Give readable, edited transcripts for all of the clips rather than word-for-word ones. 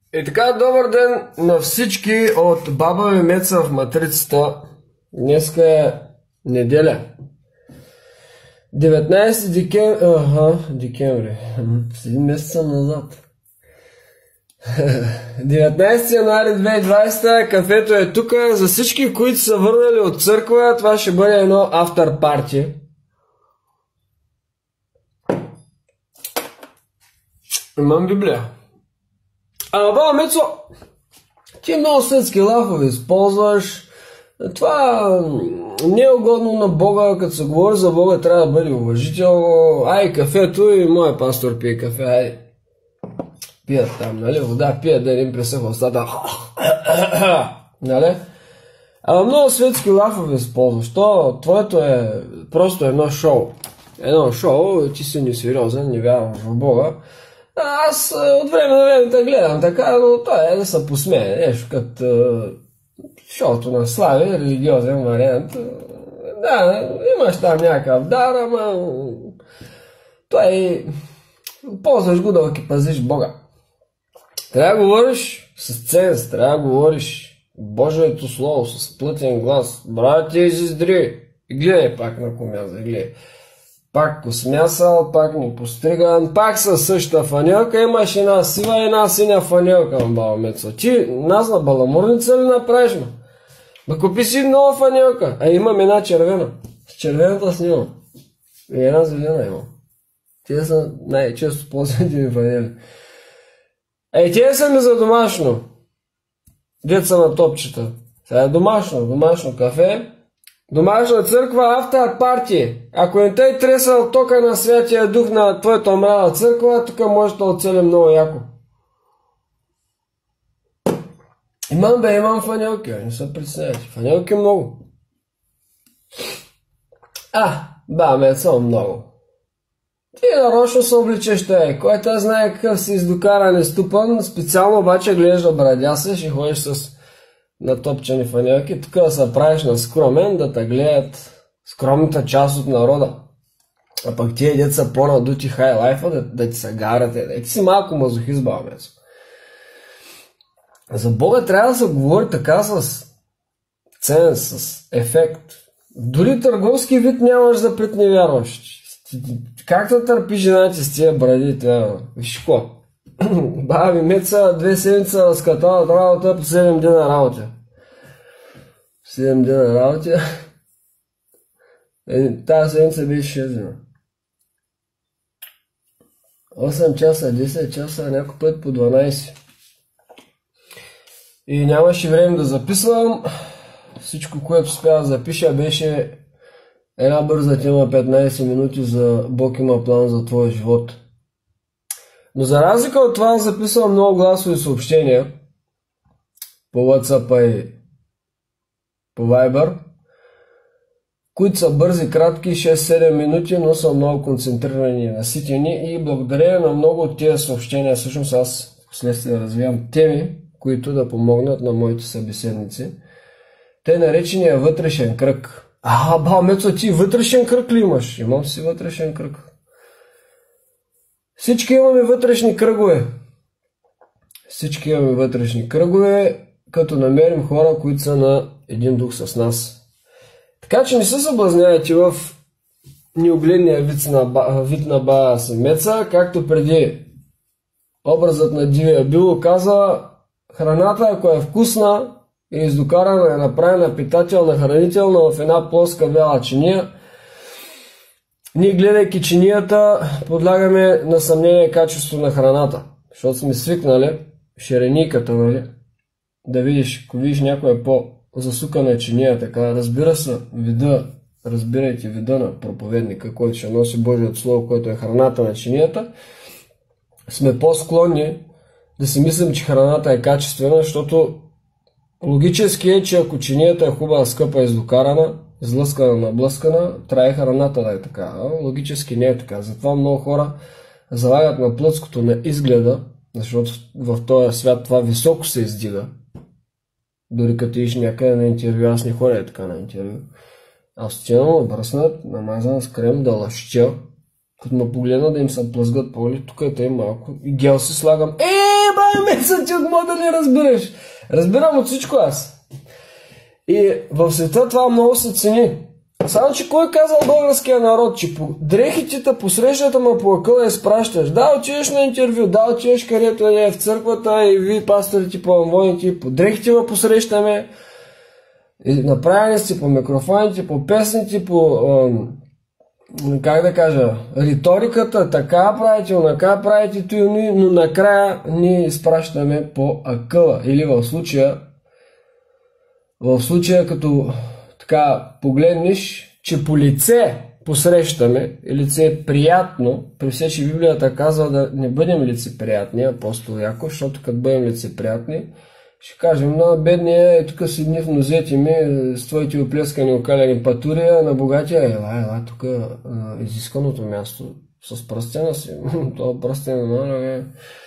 И така, добър ден на всички от Баба ми Меца в Матрицата. Днеска е неделя. 19 декември. С един месец съм назад. 19 януари 2020, кафето е тук. За всички, които са върнали от църква, това ще бъде едно афтер парти. Имам Библия. Баба Мецо, ти много светски лафове използваш. Това не е угодно на Бога. Като се говори за Бога, трябва да бъде уважително. Ай, кафето, и моя пастор пие кафе. Ай, пият там, нали? Вода пият, да им пресъхва устата. Нали? Много светски лафове използваш. Твоето е просто едно шоу. Едно шоу, ти си несериозен, не вярваш в Бога. Аз от време на време те гледам така, но той е да се посмее. Нещо като шоуто на Слави, религиозен вариант. Да, имаш там някакъв дар, ама той ползваш го да ги пазиш Бога. Трябва да говориш с ценз, трябва да говориш Божието Слово с плътен глас. Братя и сестри, гледай пак на комяза, гледай. Пак посмясал, пак не постриган, пак със същата фанелка, имаш една сива и една синя фанелка, Баба Мецо. Ти нас на баламурница ли направиш, ма? Ма купи си нова фанелка, имам една червена. С червената снимам. И една зелена имам. Те са най-често ползваните ми фанели. Те са ми за домашно. Деца на топчета. Сега е домашно кафе. Домашна църква, автор парти. Ако не тъй тресал тока на Святия Дух на твоята мрава църква, тук може да оцелим много яко. Имам фанелки, не се притеснявайте. Фанелки много. Баба Меца много. Ти нарочно се обличаш, кой те знае какъв си издокаран и ступан, специално обаче гледаш да брадясаш и ходиш с натопчени фанелки, тук да се правиш на скромен, да те гледат скромната част от народа. А пък тия деца по-надути хайлайфа, да ти се гарате, да ти си малко мазохист, Баба Мецо. За Бога трябва да се говори така с ценз, с ефект. Дори търговски вид нямаш да пред невярващи. Как да търпи жена ти с тия бради, виж какво? Баба ми Меца 2 седмици разкатала от работа по 7 дена работа. 7 дена работа. Тази седмица беше 6 дена. 8 часа, 10 часа, някой път по 12. И нямаше време да записвам. Всичко, което успях да запиша, беше една бърза тема 15 минути за Бог има план за твоя живот. Но за разлика от това записвам много гласови съобщения по WhatsApp и по Viber, които са бързи, кратки, 6-7 минути, но са много концентрирани и наситени, и благодарение на много от тези съобщения, всъщност аз вследствие развивам теми, които да помогнат на моите събеседници. Те наречения вътрешен кръг. Баба Мецо, ти вътрешен кръг ли имаш? Имам си вътрешен кръг. Всички имаме вътрешни кръгове. Всички имаме вътрешни кръгове, като намерим хора, които са на един дух с нас. Така че не се съблазнявайте в неогледния вид на Баба си Меца, както преди образът на Дивия Било каза, храната, ако е вкусна и издокарана, е направена питателна, хранителна в една плоска бяла чиния, ние, гледайки чинията, подлагаме на съмнение качество на храната. Защото сме свикнали шерениката, нали? Да видиш, ако видиш някоя по-засукана чиния, така, разбира се, разбирайте вида на проповедника, който ще носи Божието Слово, който е храната на чинията, сме по-склонни да си мислим, че храната е качествена, защото логически е, че ако чинията е хубава, скъпа, издокарана, излъскана, наблъскана, трябва храната да е така. Логически не е така. Затова много хора залагат на плътското, на изгледа, защото в този свят това високо се издига. Дори като иш някъде на интервю, аз не ходя така на интервю. Аз отивам обръснат, намазан с крем, да лъщя, като ме погледна да им се плъзгат поглед, тук е тъй малко, и гел си слагам. Ба! месеца ти от мода не разбираш. Разбирам от всичко аз. И в света това много се цени. Само, че кой казал българския народ, че по дрехите те посрещат, ама по акъла изпращаш. Да, отидеш на интервю, да, отидеш където е в църквата и ви, пасторите, по амвоните, по дрехите ме посрещаме. И направени сте по микрофоните, по песните, по как да кажа, риториката, така правите, онака правите, но накрая ние изпращаме по акъла. Или в случая като така погледнеш, че по лице посрещаме, и лице е приятно, при все, че Библията казва да не бъдем лицеприятни, апостол Яков, защото като бъдем лицеприятни, ще кажем, на бедния, тук седни в нозете ми с твоите оплескани окалени патурия, на богатия, ела, тук на изисканото място, с пръстена си, това пръстена, нали,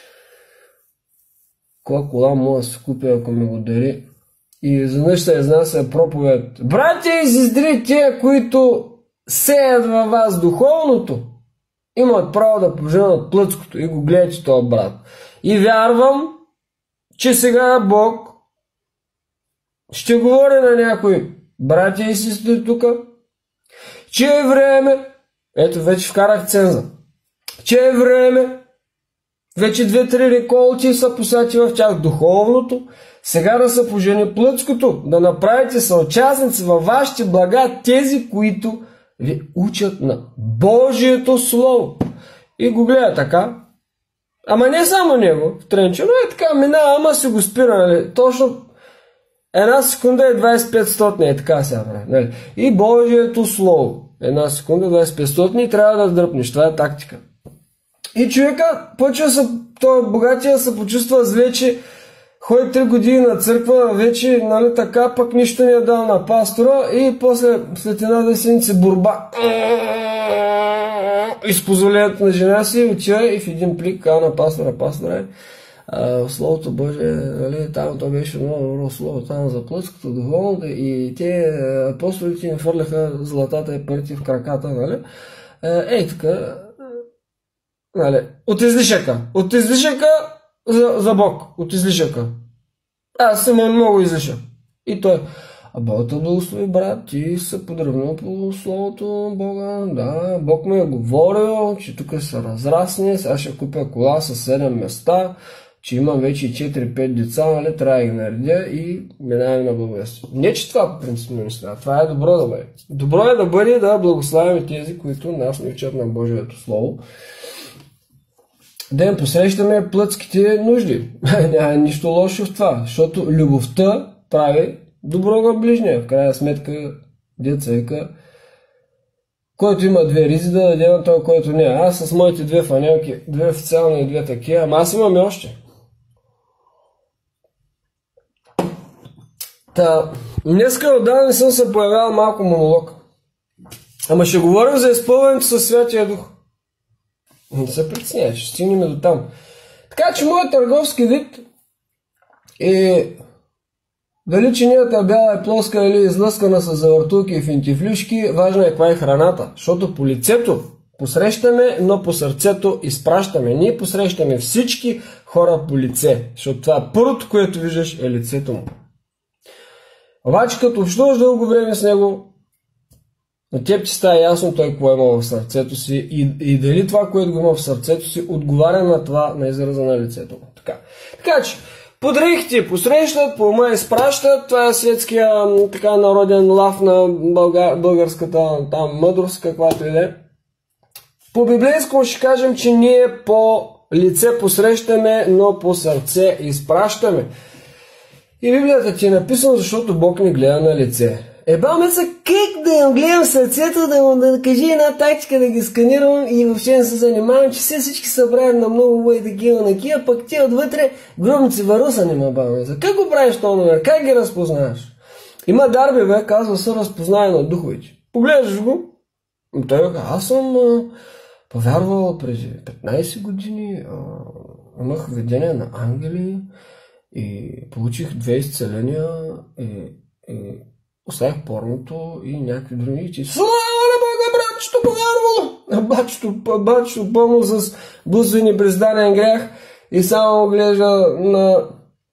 коя кола мога да се купя, ако ми го дари. И изведнъж се изнася проповед. Братя, изиздри тия, които сеят във вас духовното, имат право да поженат плътското. И го гледате този брат. И вярвам, че сега Бог ще говори на някои братя и сестри тук, че е време, ето вече вкарах ценза, че е време, вече 2-3 реколти са посяти в тях духовното, сега да се пожени плътското, да направите съучастници във вашите блага тези, които ви учат на Божието Слово. И го гледа така. Ама не само него, в тренче, но е така, минава, ама си го спира, нали? Точно една секунда е 2500, е така сега прави, нали? И Божието Слово. Една секунда 2500 и трябва да дръпнеш. Това е тактика. И човека почва той богатия се почувства зле, че ходи 3 години на църква, вече, нали, така, пък нищо не е дал на пастора и после след една десеница борба изпозволението на жена си, отива и в един плик казва на пастора, Словото Божие, нали, там то беше много добро слово, там за плътското духовно и те апостолите им хвърляха златата и парите в краката, нали, така, нали, от излишъка за Бог, от излишъка. Аз съм много излишък. И той, Бог те благослови, брат, ти се подравнил по словото Бога, да, Бог ме е говорил, че тук се разрасне, сега ще купя кола с 7 места, че имам вече 4-5 деца, нали, трябва да ги наредя и минаваме на благовестие. Не, че това принципно не става, това е добро да бъде. Добро е да бъде да благославяме тези, които нас ни учат на Божието Слово. Да им посрещаме плътските нужди. Няма нищо лошо в това, защото любовта прави добро на ближния. В крайна сметка, деца вика, който има 2 ризи да даде на това, който не. Аз с моите 2 фанелки, 2 официални и 2 такива, ама аз имам и още. Днеска отдавна не съм се появявал малко монолог. Ама ще говорим за изпълнението със Святия Дух. Не се притеснявай, ще стигнем до там. Така че моят търговски вид е дали чинията бяла е плоска или излъскана с завъртулки и финтифлюшки, важно е каква е храната. Защото по лицето посрещаме, но по сърцето изпращаме. Ние посрещаме всички хора по лице, защото това първото, което виждаш, е лицето му. Обаче като общуваш дълго време с него, на теб ти става ясно той какво има в сърцето си и дали това, което го има в сърцето си, отговаря на това, на израза на лицето му. Така че, по дрехите посрещат, по ума изпращат, това е светския така народен лав на българската там мъдрост, каквато и да е. По библейско ще кажем, че ние по лице посрещаме, но по сърце изпращаме. И Библията ти е написано, защото Бог не гледа на лице. Бамеца, как да им гледам сърцето, да кажи една тактика, да ги сканирам и въобще не се занимавам, че всички са правят на много мои такива накия, пък ти отвътре гробници варуса нема, бамеца. Как го правиш този номер? Как ги разпознаваш? Има дарби, бе, казва се разпознаване на духовете. Поглеждаш го, и той казва, аз съм повярвал преди 15 години, имах видение на ангели и получих 2 изцеления и оставих порното и някакви други, че слава на Бога, братчето, повярвало! Бачето пълно с блудство и небрезданен грях и само гледа на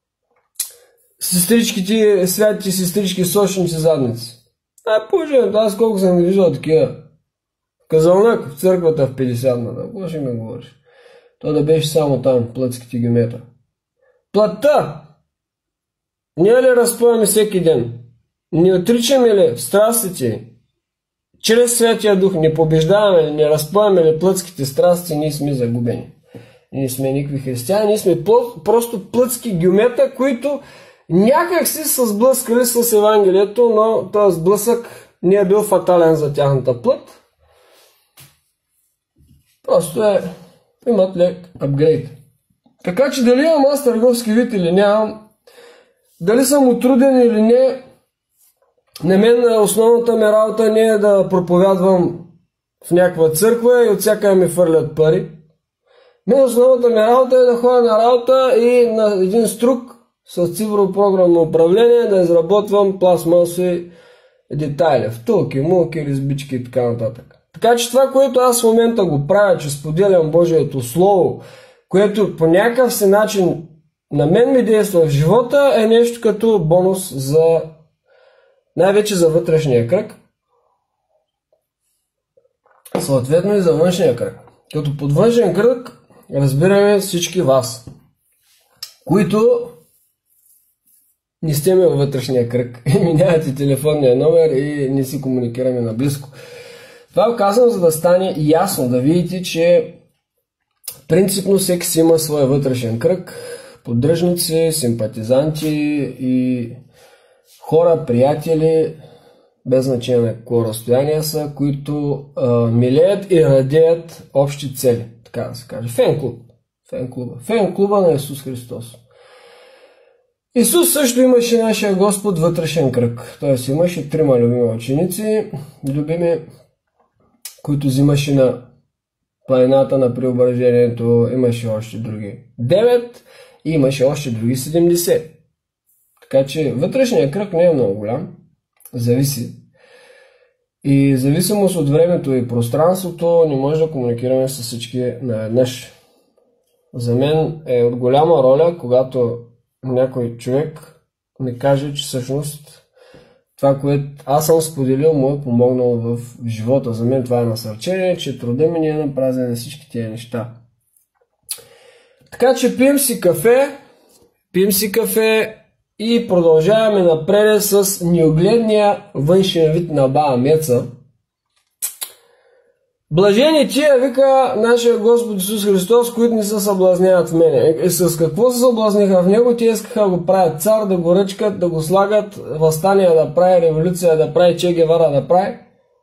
сестричките, святите сестрички сочните задници. Положението, аз колко съм виждал такива. Казалнак в църквата в 50-ната. Какво ще ме говориш? То да беше само там, плътските гюмета. Плътта! Ние ли разпъваме всеки ден? Не отричаме ли страстите? Чрез Святия Дух не побеждаваме ли, не разпъваме ли плътските страсти, ние сме загубени. Ние сме никакви християни, ние сме просто плътски гюмета, които някак си са сблъскали с Евангелието, но този сблъсък не е бил фатален за тяхната плът. Просто имат лек апгрейд. Така че дали имам аз търговски вид или нямам, дали съм отруден или не, на мен основната ми работа не е да проповядвам в някаква църква и от всяка ми фърлят пари. Мен основната ми работа е да ходя на работа и на един струк с цифрово програмно управление да изработвам пластмасови детайли, втулки, мулки, резбички и така нататък. Така че това, което аз в момента го правя, че споделям Божието Слово, което по някакъв си начин на мен ми действа в живота, е нещо като бонус за най-вече за вътрешния кръг, съответно и за външния кръг. Като под външен кръг разбираме всички вас, които не сте ми във вътрешния кръг и ми нямате телефонния номер и не си комуникираме наблизко. Това казвам, за да стане ясно, да видите, че принципно всеки си има своя вътрешен кръг, поддръжници, симпатизанти и хора, приятели, без значение на какво разстояние са, които милеят и радеят общи цели, така да се каже. Фен-клуба на Исус Христос. Исус също имаше нашия Господ вътрешен кръг. Т.е. имаше 3 любими ученици, любими, които взимаше на планината на преображението, имаше още други 9 и имаше още други 70. Така че вътрешният кръг не е много голям, зависи. И в зависимост от времето и пространството не може да комуникираме с всички наведнъж. За мен е от голяма роля, когато някой човек ми каже, че всъщност това, което аз съм споделил, му е помогнало в живота. За мен това е насърчение, че труда ми не е на празен на всички тези неща. Така че пием си кафе и продължаваме напред с неогледния външен вид на баба Меца. Блажени тия, вика нашия Господ Исус Христос, които не се съблазняват в мене. С какво се съблазниха в него? Те искаха да го правят цар, да го ръчкат, да го слагат, въстание да прави, революция да прави, Че Гевара да прави.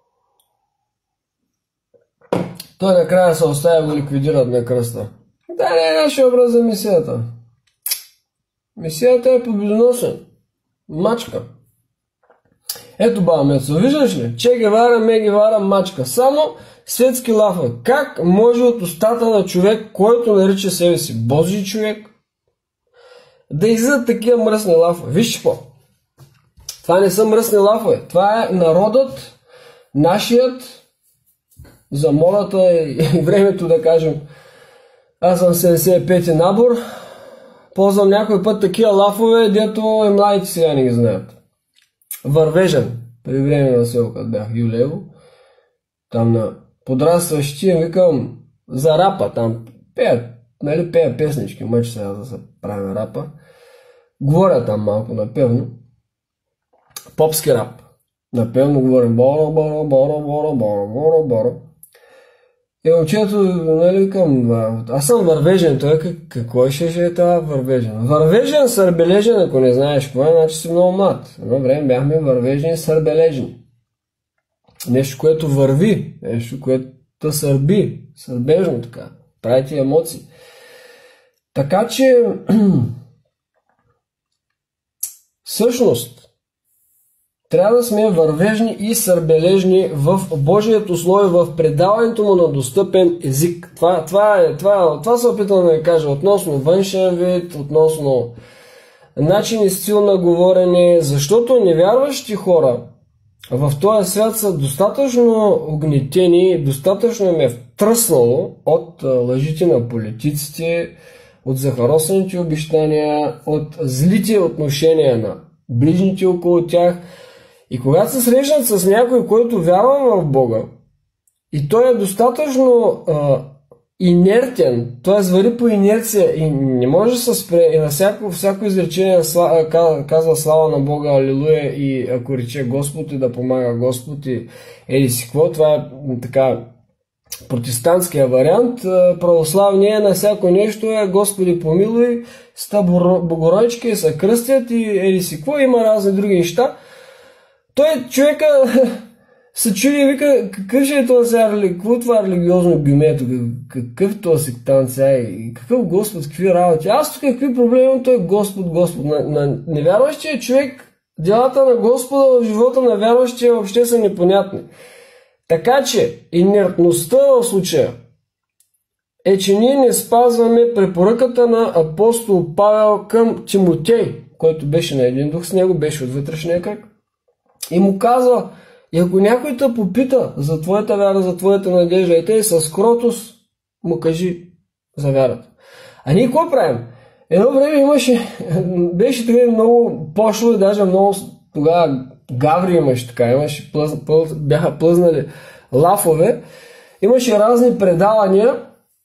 Той накрая се оставя да го ликвидират на кръста. Да, не е нашия образ за мисията. Мисията е победоносен. Мачка. Ето баба Мецо, виждаш ли? Че Гевара, Ме Гевара, мачка. Само светски лафа. Как може от устата на човек, който нарича себе си Божий човек, да излизат такива мръсни лафа? Вижте по. Това не са мръсни лафа. Това е народът, нашият, за модата и времето да кажем, аз съм 75-ти набор, ползвам някой път такива лафове, дето и младите сега не ги знаят. Вървежен. Преди време на село, като бях Юлево, там на подрастващи, викам за рапа, там пеят песнички, мъч сега да се прави на рапа. Говоря там малко напевно. Попски рап. Напевно говорим боро. И момчето, нали, викам, аз съм вървежен. Той какво ще е това вървежен? Вървежен, сърбележен, ако не знаеш какво е, значи си много млад. Едно време бяхме вървежни, сърбележни. Нещо, което върви, нещо, което те сърби, сърбежно така, прави ти емоции. Така че, всъщност, трябва да сме вървежни и сърбележни в Божието Слово, в предаването му на достъпен език. Това се опитвам да кажа относно външен вид, относно начин и стил на говорене, защото невярващи хора в този свят са достатъчно огнетени, достатъчно им е втръснало от лъжите на политиците, от захаросаните обещания, от злите отношения на ближните около тях. И когато се срещнат с някой, който вярва в Бога, и той е достатъчно инертен, т.е. вари по инерция и не може да се спре, и на всяко изречение казва слава на Бога, алилуя, и ако рече Господ и да помага Господ и еди си какво, това е така протестантския вариант. Православния на всяко нещо е Господи помилуй, ста богородички се кръстят и еди си какво, има разни други неща. Той човека се чуди и вика, какъв ще е това сега, какво това религиозно гюмето, какъв това сектант сега и какъв Господ, какви работи. Аз тук какви проблеми имам, той е Господ. На невярващия човек делата на Господа в живота на вярващия въобще са непонятни. Така че инертността в случая е, че ние не спазваме препоръката на апостол Павел към Тимотей, който беше на един дух с него, беше от вътрешния кръг, и му казва: и ако някой те попита за твоята вяра, за твоята надежда, и те с кротост му кажи за вярата. А ние какво правим? Едно време беше така много пошло и даже много тогава гаври имаше така, бяха плъзнали лафове, имаше разни предавания.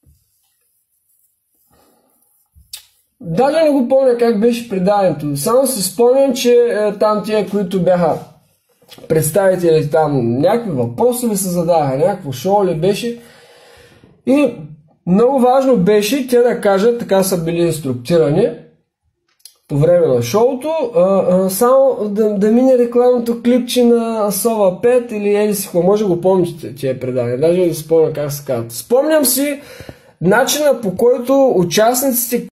Даже не го помня как беше предаването, само си спомням, че там тия, които бяха представители, там някакви въпроси ли се зададаха, някакво шоу ли беше, и много важно беше те да кажат, така са били инструктирани по време на шоуто, само да мине рекламното клипче на Сова 5 или еди си, може го помните тия предания, даже не спомня как се казват. Спомням си начина, по който участниците